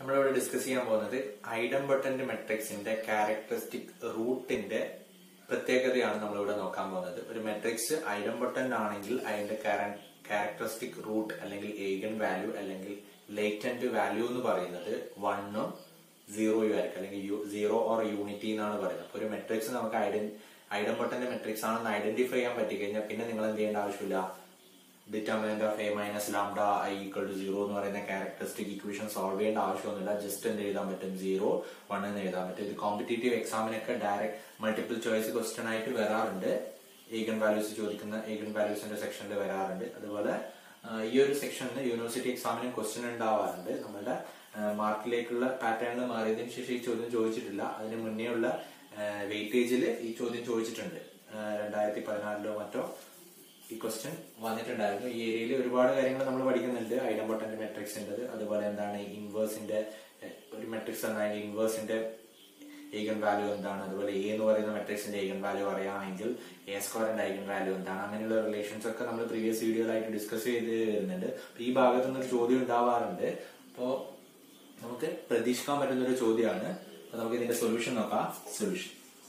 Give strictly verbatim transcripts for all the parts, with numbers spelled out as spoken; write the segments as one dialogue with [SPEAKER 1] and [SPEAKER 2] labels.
[SPEAKER 1] നമ്മളിവിടെ ഡിസ്കസ് ചെയ്യാൻ പോകുന്നത് ഐഡംപൊട്ടന്റ് മെട്രിക്സിന്റെ ക്യാരക്ടറിസ്റ്റിക് റൂട്ടിന്റെ പ്രത്യേകതയാണ് നമ്മളിവിടെ നോക്കാൻ പോകുന്നത്. ഒരു മെട്രിക്സ് ഐഡംപൊട്ടന്റ് ആണെങ്കിൽ അതിന്റെ ക്യാരക്ടറിസ്റ്റിക് റൂട്ട് അല്ലെങ്കിൽ ഏഗൻ വാല്യൂ അല്ലെങ്കിൽ ലേറ്റന്റ് വാല്യൂ എന്ന് പറയുന്നത് വണ്ണും സീറോയും ആയിരിക്കും, അല്ലെങ്കിൽ സീറോ ഓർ യൂണിറ്റി എന്നാണ് പറയുന്നത്. അപ്പൊ ഒരു മെട്രിക്സ് നമുക്ക് ഐഡൻ ഐഡംപൊട്ടന്റ് മെട്രിക്സ് ആണെന്ന് ഐഡന്റിഫൈ ചെയ്യാൻ പറ്റി കഴിഞ്ഞാൽ പിന്നെ നിങ്ങൾ എന്ത് ചെയ്യേണ്ട ആവശ്യമില്ല. Determinant of A minus lambda I equal to zero എന്ന് പറയുന്ന ക്യാരക്ടറിസ്റ്റിക് ഇക്വേഷൻ സോൾവ് ചെയ്യേണ്ട ആവശ്യമൊന്നുമില്ല. ജസ്റ്റ് എന്ത് എഴുതാൻ പറ്റും, സീറോ വൺ എന്ന് എഴുതാൻ പറ്റും. ഇത് കോമ്പറ്റേറ്റീവ് എക്സാമിനൊക്കെ ഡയറക്റ്റ് മൾട്ടിപ്പിൾ ചോയ്സ് ക്വസ്റ്റ്യൻ ആയിട്ട് വരാറുണ്ട്. ഏഗൻ വാല്യൂസ് ചോദിക്കുന്ന ഏഗൻ വാല്യൂസിന്റെ സെക്ഷനിൽ വരാറുണ്ട്. അതുപോലെ ഈ ഒരു സെക്ഷനിൽ യൂണിവേഴ്സിറ്റി എക്സാമിനും ക്വസ്റ്റ്യൻ ഉണ്ടാവാറുണ്ട്. നമ്മുടെ മാർക്കിലേക്കുള്ള പാറ്റേണിൽ മാറിയതിനു ശേഷം ഈ ചോദ്യം ചോദിച്ചിട്ടില്ല. അതിന് മുന്നേ ഉള്ള വെയിറ്റേജിൽ ഈ ചോദ്യം ചോദിച്ചിട്ടുണ്ട്. രണ്ടായിരത്തി പതിനാലിലോ മറ്റോ ഈ ക്വസ്റ്റ്യൻ വന്നിട്ടുണ്ടായിരുന്നു. ഈ ഏരിയയിൽ ഒരുപാട് കാര്യങ്ങൾ നമ്മൾ പഠിക്കുന്നുണ്ട്. ഐഡംപൊട്ടന്റ് മെട്രിക്സിന്റെ, അതുപോലെ എന്താണ് ഇൻവേഴ്സിന്റെ ഒരു മെട്രിക്സ് എന്തായാലും ഇൻവേഴ്സിന്റെ ഏഗൻ വാല്യൂ എന്താണ്, അതുപോലെ എ എന്ന് പറയുന്ന മെട്രിക്സിന്റെ ഏഗൻ വാല്യൂ അറിയാമെങ്കിൽ എ സ്ക്വയറിന്റെ ഏഗൻ വാല്യൂ എന്താണ്, അങ്ങനെയുള്ള റിലേഷൻസ് ഒക്കെ നമ്മൾ പ്രീവിയസ് വീഡിയോയിലായിട്ട് ഡിസ്കസ് ചെയ്ത് വരുന്നുണ്ട്. ഈ ഭാഗത്തു നിന്നൊരു ചോദ്യം ഉണ്ടാവാറുണ്ട്. അപ്പോ നമുക്ക് പ്രതീക്ഷിക്കാൻ പറ്റുന്ന ഒരു ചോദ്യമാണ്. അപ്പൊ നമുക്ക് ഇതിന്റെ സൊല്യൂഷൻ നോക്കാം. സൊല്യൂഷൻ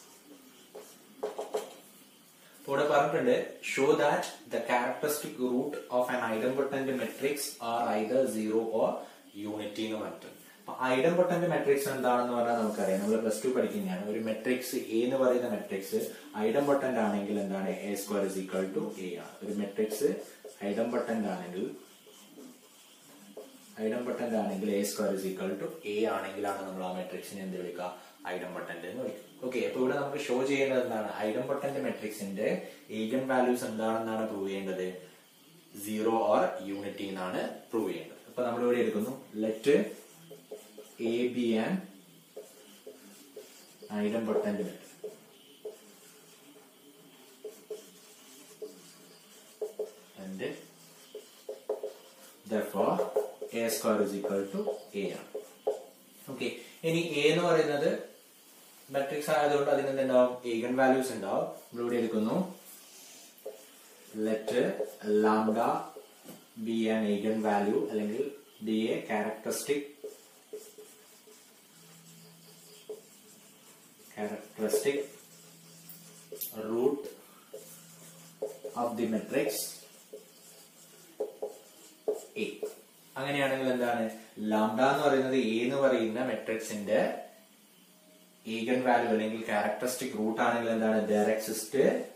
[SPEAKER 1] ഇവിടെ പറഞ്ഞിട്ടുണ്ട്, show that the characteristic root of an idempotent matrix are either zero or unity എന്ന് പറഞ്ഞിട്ടുണ്ട്. അപ്പൊ ഐഡംപൊട്ടന്റ് മെട്രിക്സ് എന്താണെന്ന് പറഞ്ഞാൽ നമുക്കറിയാം, നമ്മൾ പ്ലസ് ടു പഠിക്കുന്നതാണ്. ഒരു മെട്രിക്സ് എ എന്ന് പറയുന്ന മെട്രിക്സ് ഐഡംപൊട്ടന്റ് ആണെങ്കിൽ എന്താണ്, A square is equal to A ആണ്. ഒരു മെട്രിക്സ് ഐഡംപൊട്ടന്റ് ആണെങ്കിൽ ഐഡംപൊട്ടന്റ് ആണെങ്കിൽ A square is equal to A ആണെങ്കിലാണ് നമ്മൾ ആ മെട്രിക്സിനെ എന്ത് വിളിക്കുക, ഐഡംപൊട്ടന്റ് എന്ന് വിളിക്കും. ഓക്കെ, അപ്പൊ ഇവിടെ നമുക്ക് ഷോ ചെയ്യേണ്ടത് എന്താണ്, ഐഡംപൊട്ടന്റ് മെട്രിക്സിന്റെ ഏഗൻ വാല്യൂസ് എന്താണെന്നാണ് പ്രൂവ് ചെയ്യേണ്ടത്, സീറോ ഓർ യൂണിറ്റി എന്നാണ് പ്രൂവ് ചെയ്യേണ്ടത്. അപ്പൊ നമ്മൾ ഇവിടെ എടുക്കുന്നു, let A be an idempotent matrix and therefore a square is equal to a ആണ്. ഓക്കെ, ഇനി എ എന്ന് പറയുന്നത് മെട്രിക്സ് ആയതുകൊണ്ട് അതിന് എന്തുണ്ടാവും, ഏഗൻ വാല്യൂസ് ഉണ്ടാവും. നമ്മളിവിടെ എടുക്കുന്നു, let lambda be an eigen value അല്ലെങ്കിൽ be a characteristic characteristic root of the matrix A. അങ്ങനെയാണെങ്കിൽ എന്താണ്, ലാംഡ എന്ന് പറയുന്നത് എ എന്ന് പറയുന്ന മെട്രിക്സിന്റെ ഈഗൻ വാല്യൂ അല്ലെങ്കിൽ ക്യാരക്ടറിസ്റ്റിക് റൂട്ട് ആണെങ്കിൽ എന്താണ്, there exist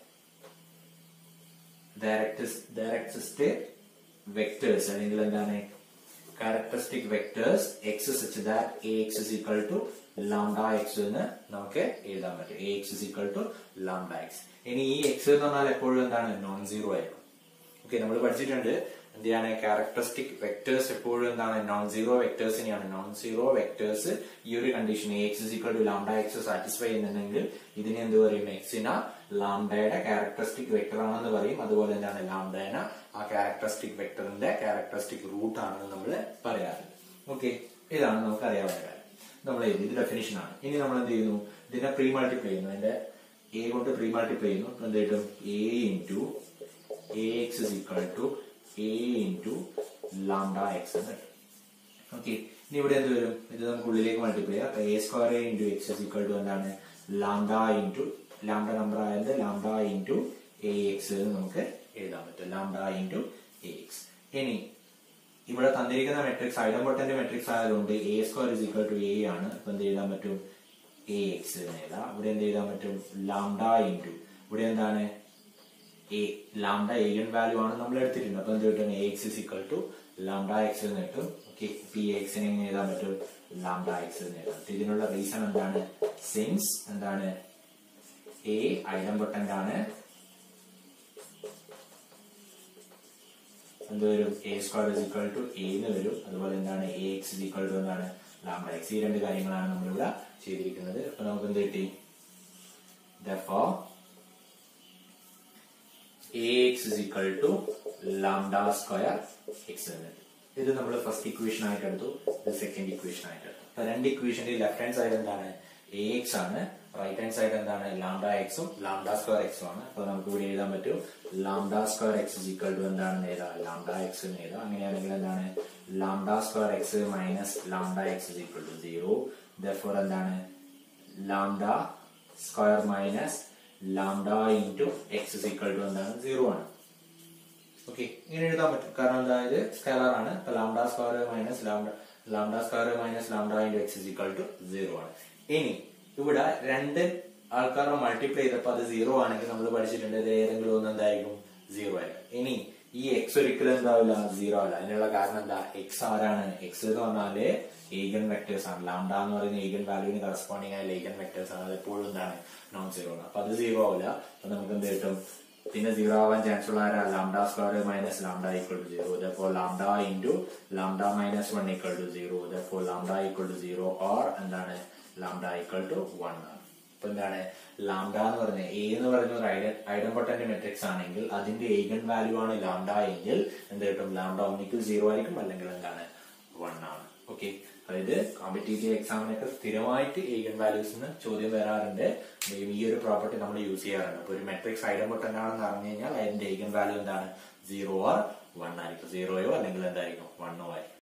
[SPEAKER 1] there exist vectors അല്ലെങ്കിൽ എന്താണ് characteristic vectors X such that ax is equal to lambda x എന്ന് നമുക്ക് എഴുതാൻ പറ്റും. ax is equal to lambda x. ഇനി ഈ x എന്ന് പറഞ്ഞാൽ എപ്പോഴും എന്താണ്, നോൺ സീറോ ആയിരിക്കും. ഓക്കെ, നമ്മൾ പഠിച്ചിട്ടുണ്ട് എന്താണ്, ക്യാരക്ടറിസ്റ്റിക് വെക്ടേഴ്സ് എപ്പോഴും എന്താണ്, നോൺ സീറോ വെക്ടേഴ്സിനെയാണ്. നോൺ സീറോ വെക്ടേഴ്സ് ഈ ഒരു condition X is equal to lambda X satisfy ചെയ്യുന്നുണ്ടെങ്കിൽ ഇതിനെ എന്ത് പറയും, എക്സിന ലാംഡയുടെ ക്യാരക്ടറിസ്റ്റിക് വെക്ടർ ആണെന്ന് പറയും. അതുപോലെ എന്താണ്, ലാംഡേന ആ ക്യാരക്ടറിസ്റ്റിക് വെക്ടറിന്റെ ക്യാരക്ടറിസ്റ്റിക് റൂട്ട് ആണെന്ന് നമ്മൾ പറയാറുണ്ട്. ഓക്കെ, ഇതാണ് നമുക്ക് അറിയാവുന്ന കാര്യം. നമ്മൾ ഇത് ഡെഫിനിഷൻ ആണ്. ഇനി നമ്മൾ എന്ത് ചെയ്യുന്നു, ഇതിനെ പ്രീ മൾട്ടിപ്ലൈ ചെയ്യുന്നു. അതിന്റെ എ കൊണ്ട് പ്രീ മൾട്ടിപ്ലൈ ചെയ്യുന്നു. എന്ത് കിട്ടും, A into A X is equal to A into lambda X എന്ന് കിട്ടും. ഓക്കെ, ഇനി ഇവിടെ എന്ത് വരും, ഇത് നമുക്ക് ഉള്ളിലേക്ക് മൾട്ടിപ്ലൈ ചെയ്യാം. അപ്പൊ A square into X is equal to എന്താണ്, ലാംഡ ഇൻറ്റു ലാംഡ നമ്പർ ആയത് ലാംഡ ഇൻറ്റു എ എക്സ് എന്ന് നമുക്ക് എഴുതാൻ പറ്റും. Lambda into A X. ഇനി ഇവിടെ തന്നിരിക്കുന്ന മെട്രിക്സ് ഐഡംപൊട്ടന്റ് മെട്രിക്സ് ആയതുകൊണ്ട് A square is equal to A ആണ്. അപ്പൊ എന്ത് എഴുതാൻ പറ്റും, എ എക്സ് എന്ന് എഴുതാം. ഇവിടെ എന്ത് എഴുതാൻ പറ്റും, ലാംഡ ഇൻറ്റു ഇവിടെ എന്താണ്, എ ലാംഡ ഏഗൻ വാല്യൂ ആണ് നമ്മൾ എടുത്തിട്ടുണ്ട്. അപ്പൊ എന്ത് കിട്ടും, A X is equal to lambda X എന്ന് കിട്ടും. ഓക്കെ, പി എക്സിനെ എങ്ങനെ എഴുതാൻ പറ്റും, ലാംഡ എക്സ് എന്ന് എഴുതാം. ഇതിനുള്ള റീസൺ എന്താണ്, സിൻസ് എന്താണ്, എ ഐഡംപൊട്ടന്റ് ആണ്. എന്ത് വരും, A square is equal to A എന്ന് വരും. അതുപോലെ എന്താണ്, A X is equal to എന്താണ്, ലാംഡ എക്സ്. ഈ രണ്ട് കാര്യങ്ങളാണ് നമ്മളിവിടെ ചെയ്തിരിക്കുന്നത്. അപ്പൊ നമുക്ക് എന്ത് കിട്ടി, therefore ax is equal to lambda square x എന്ന്. ഇത് നമ്മൾ ഫസ്റ്റ് ഇക്വേഷൻ ആയിട്ട് എടുത്തു, ഇത് സെക്കൻഡ് ഇക്വേഷൻ ആയിട്ട് എടുത്തു. അപ്പൊ രണ്ട് ഇക്വേഷന്റെ ലെഫ്റ്റ് ഹാൻഡ് സൈഡ് എന്താണ്, ax ആണ്, റൈറ്റ് ഹാൻഡ് സൈഡ് എന്താണ് ലാംഡ എക്സും ലാംഡ സ്ക്വയർ എക്സും ആണ്. അപ്പൊ നമുക്ക് ഇവിടെ എഴുതാൻ പറ്റും lambda square X is equal to എന്താണെന്ന് എഴുതാം ലാംഡ എക്സ് എന്ന് എഴുതാം. അങ്ങനെയാണെങ്കിൽ എന്താണ് lambda square X minus lambda X is equal to zero. Therefore എന്താണ് lambda square minus lambda into X is equal to എന്താണ് സീറോ ആണ്. ഓക്കെ, ഇങ്ങനെ എഴുതാൻ പറ്റും. കാരണം എന്താ ഇത് സ്കെലാർ ആണ്. അപ്പൊ lambda square minus lambda lambda square minus lambda into X is equal to zero ആണ്. ഇനി ഇവിടെ രണ്ട് ആൾക്കാരെ മൾട്ടിപ്ലൈ ചെയ്തപ്പോ അത് സീറോ ആണെങ്കിൽ നമ്മൾ പഠിച്ചിട്ടുണ്ട് ഇത് ഏതെങ്കിലും ഒന്ന് എന്തായിരിക്കും സീറോ ആയിരിക്കും. ഇനി ഈ എക്സ് ഒരിക്കലും എന്താവില്ല സീറോ അല്ല. അതിനുള്ള കാരണം എന്താ എക്സ് ആരാണ് എക്സ് എന്ന് പറഞ്ഞാല് ഈഗൻ വെക്ടേഴ്സ് ആണ്. ലാംഡ എന്ന് പറയുന്ന ഈഗൻ വാല്യൂവിന് കറസ്പോണ്ടിങ് ആയ ഈഗൻ വെക്ടേഴ്സ് ആണ്. അത് എപ്പോഴും എന്താണ് നോൺ സീറോ ആണ്. അപ്പൊ അത് സീറോ ആവില്ല. അപ്പൊ നമുക്ക് എന്ത് കിട്ടും പിന്നെ സീറോ ആവാൻ ചാൻസ് ഉള്ള ആരാ lambda square minus lambda equal to zero. therefore lambda into lambda minus one equal to zero. therefore lambda equal to zero or എന്താണ് ലാംഡ ഈക്വൽ ടു വൺ ആണ്. അപ്പൊ എന്താണ് ലാംഡ എന്ന് പറഞ്ഞ എ എന്ന് പറയുന്ന ഒരു ഐഡൻ ഐഡംപൊട്ടന്റ് മെട്രിക്സ് ആണെങ്കിൽ അതിന്റെ ഈഗൻ വാല്യൂ ആണ് ലാംഡ എങ്കിൽ എന്ത് കിട്ടും ലാംഡ ഒന്നിക്കൽ സീറോ ആയിരിക്കും അല്ലെങ്കിൽ എന്താണ് വൺ ആണ്. ഓക്കെ, അതായത് കോമ്പറ്റേറ്റീവ് എക്സാമിനൊക്കെ സ്ഥിരമായിട്ട് ഈഗൻ വാല്യൂസിന് ചോദ്യം വരാറുണ്ട്. ഈ ഒരു പ്രോപ്പർട്ടി നമ്മൾ യൂസ് ചെയ്യാറുണ്ട്. അപ്പൊ ഒരു മെട്രിക്സ് ഐഡംപൊട്ടന്റ് ആണെന്ന് അറിഞ്ഞു കഴിഞ്ഞാൽ അതിന്റെ ഈഗൻ വാല്യൂ എന്താണ് സീറോ ഓർ വൺ ആയിരിക്കും. സീറോയോ അല്ലെങ്കിൽ എന്തായിരിക്കും വണ്ണോ ആയിരിക്കും.